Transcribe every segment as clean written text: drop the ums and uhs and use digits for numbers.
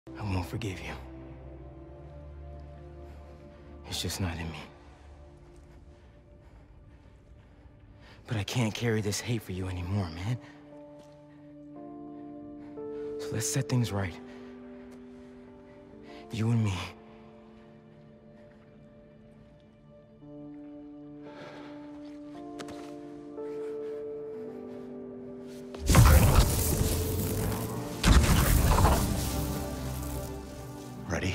I won't forgive you. It's just not in me. But I can't carry this hate for you anymore, man. So let's set things right. You and me. Ready?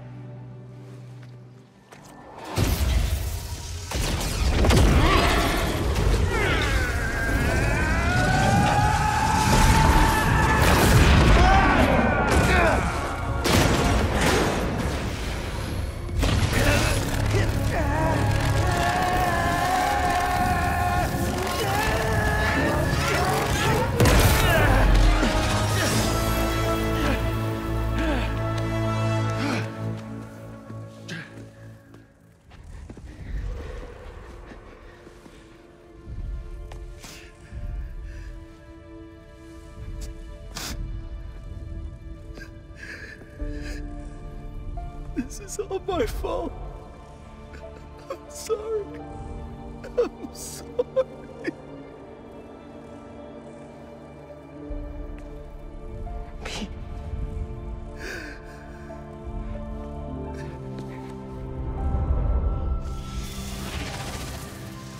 This is all my fault. I'm sorry. I'm sorry.